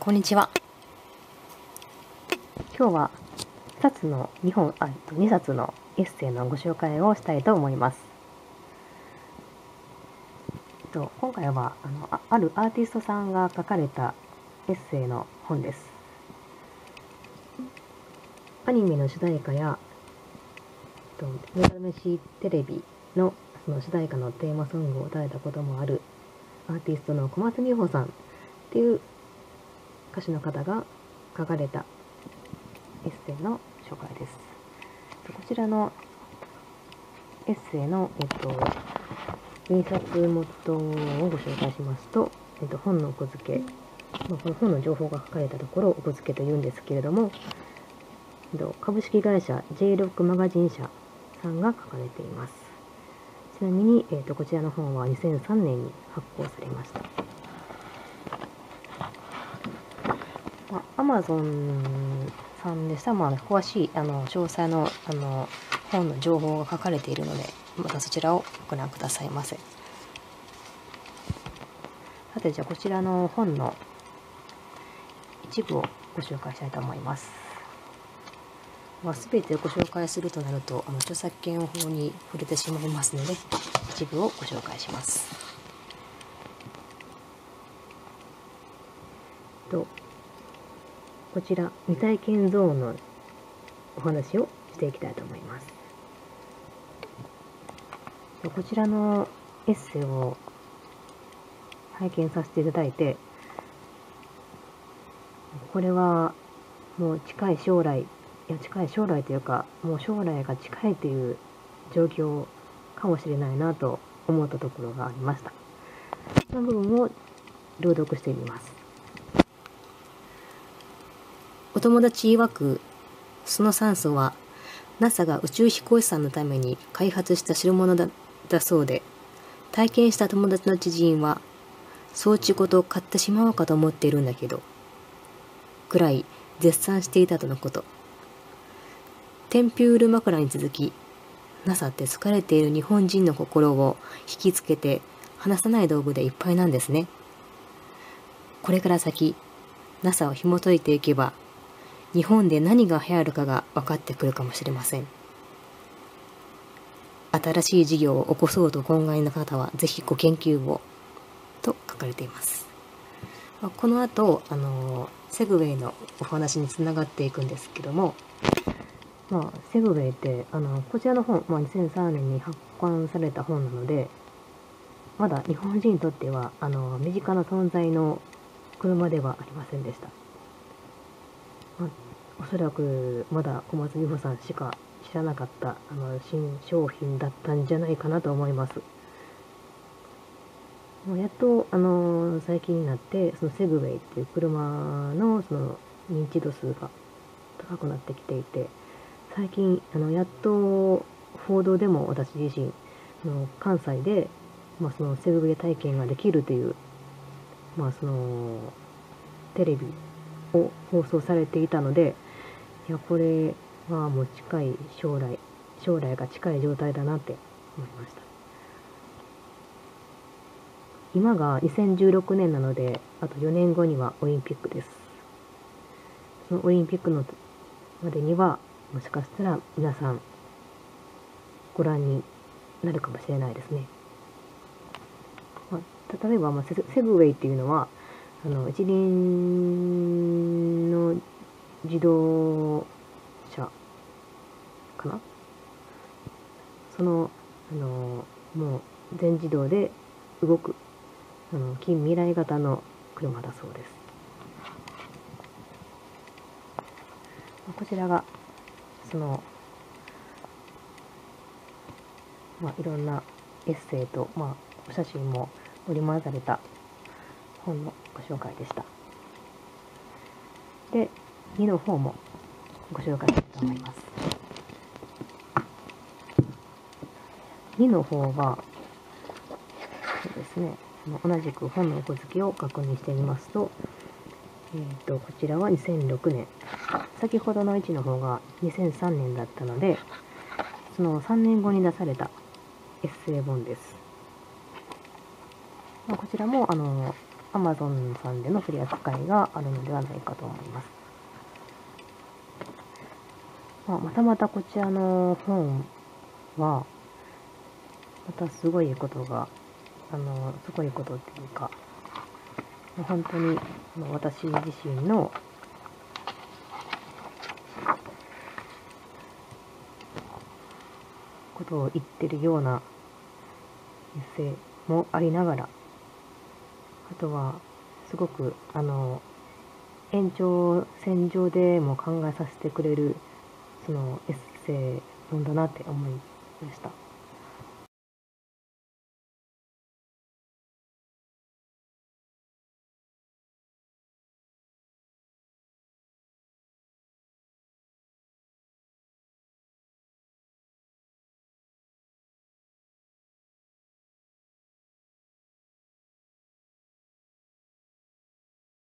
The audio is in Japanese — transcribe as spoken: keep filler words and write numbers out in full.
こんにちは。今日はふたつのにほん、あ、にさつのエッセイのご紹介をしたいと思います。と今回はあの あ, あるアーティストさんが書かれたエッセイの本です。アニメの主題歌やと目覚めしテレビ の, その主題歌のテーマソングを歌えたこともあるアーティストの小松美穂さんっていう歌手の方が書かれたエッセイの紹介です。こちらのエッセイの、えっと、印刷元をご紹介しますと、えっと、本の奥付け、まあ、この本の情報が書かれたところを奥付けというんですけれども、えっと、株式会社 ジェイロック マガジン社さんが書かれています。ちなみに、えっと、こちらの本はにせんさんねんに発行されました。まあ、Amazon さんでしたら、まあ、詳しいあの詳細のあの本の情報が書かれているので、またそちらをご覧くださいませ。さて、じゃあこちらの本の一部をご紹介したいと思います。まあ、全てをご紹介するとなると、あの著作権法に触れてしまいますので、一部をご紹介します。とこちら未体験ゾーンのお話をしていきたいと思います。こちらのエッセイを拝見させていただいて、これはもう近い将来、いや近い将来というか、もう将来が近いという状況かもしれないなと思ったところがありました。その部分を朗読してみます。お友達曰く、その酸素は ナサ が宇宙飛行士さんのために開発した代物だだそうで、体験した友達の知人は装置ごと買ってしまおうかと思っているんだけどくらい絶賛していたとのこと。テンピュール枕に続き ナサ って疲れている日本人の心を引きつけて離さない道具でいっぱいなんですね。これから先 ナサ を紐解いていけば日本で何が流行るかが分かってくるかもしれません。新しい事業を起こそうとお考えの方はぜひご研究をと書かれています。この後あのセグウェイのお話につながっていくんですけども、まあ、セグウェイってあのこちらの本、まあ、にせんさんねんに発刊された本なので、まだ日本人にとってはあの身近な存在の車ではありませんでした。まあ、おそらくまだ小松美穂さんしか知らなかったあの新商品だったんじゃないかなと思います。もうやっと、あのー、最近になってそのセグウェイっていう車のその認知度数が高くなってきていて、最近あのやっと報道でも私自身あの関西で、まあ、そのセグウェイ体験ができるという、まあ、そのテレビを放送されていたので、いやこれはもう近い将来将来が近い状態だなって思いました。今がにせんじゅうろくねんなので、あとよねんごにはオリンピックです。そのオリンピックのまでにはもしかしたら皆さんご覧になるかもしれないですね。まあ、例えば、まあ、セグウェイっていうのはあの一輪の自動車かな、その、あのもう全自動で動くあの近未来型の車だそうです。こちらがその、まあ、いろんなエッセイと、まあ、お写真も織り交ぜられた本のご紹介でした。で、にの方もご紹介したいと思います。にの方は、そうですね、同じく本の奥付けを確認してみますと、えーと、こちらはにせんろくねん。先ほどのいちの方がにせんさんねんだったので、そのさんねんごに出されたエッセイ本です。まあ、こちらも、あの、 Amazon さんでの取り扱いがあるのではないかと思います。まあ、またまたこちらの本は、またすごいことが、あの、すごいことっていうか、本当にあの私自身のことを言ってるようなエッセイもありながら、あとはすごくあの延長線上でも考えさせてくれるそのエッセイなんだなって思いました。